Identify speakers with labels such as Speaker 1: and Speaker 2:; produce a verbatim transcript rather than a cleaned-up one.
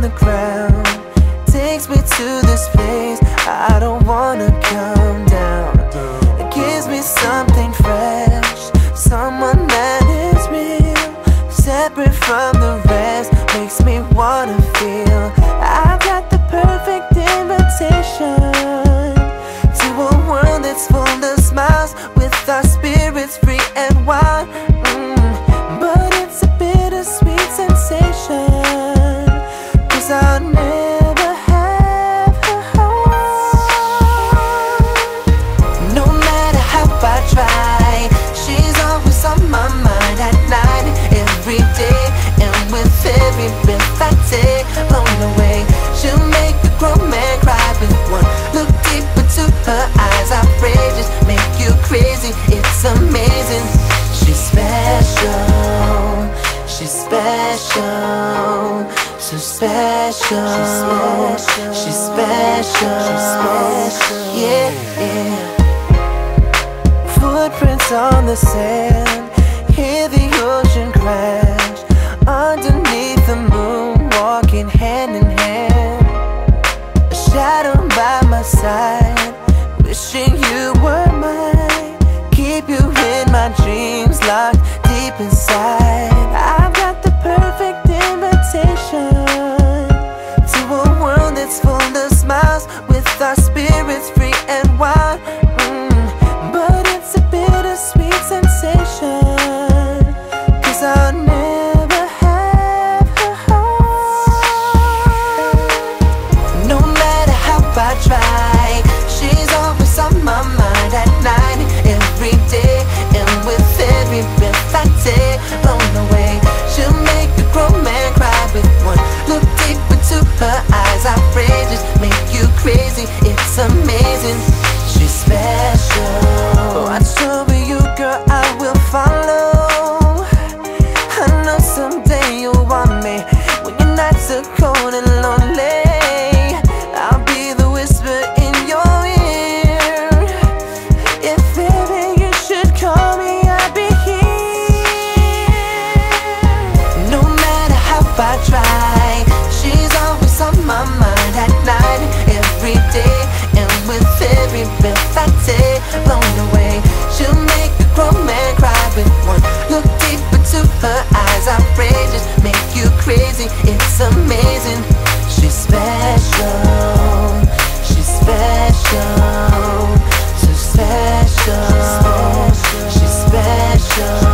Speaker 1: the ground, takes me to this place I don't wanna come down. It gives me something fresh, someone that is real, separate from the rest, makes me wanna feel I've got the perfect invitation to a world that's full of smiles, with our spirits free and wild. mm. But it's a bittersweet sensation, 'cause I'll never have her heart. No matter how I try, she's always on my mind at night, every day, and with every breath I take, blown away. She'll make a grown man cry with one look deep into her eyes, outrageous, make you crazy, it's amazing. She's special, she's special, so special, she's special, she's special, yeah, yeah. Footprints on the sand, hear the ocean crash, underneath the moon, walking hand in hand, a shadow by my side, wishing you were mine, keep you in my dreams, locked deep inside. I've got the perfect invitation to a world that's full of smiles, with our spirits free and wild. mm. But it's a bittersweet sensation, 'cause I'll never have her heart. No matter how I try, she's always on my mind at night, every day, and with every breath I take, blown away. She'll make a grown man cry with one look deep into her eyes, outrageous, make you crazy, it's amazing. She's special. Watch over you, girl, I will follow. I know someday you'll want me when your nights are cold and lonely. I'll be the whisper in your ear. If ever you should call me, I'll be here. No matter how I try, she's always on my mind at night, every day, and with every breath I take, blown away. She'll make a grown man cry with one look deep into her eyes, outrageous, make you crazy, it's amazing. She's special, she's special, so special, she's special.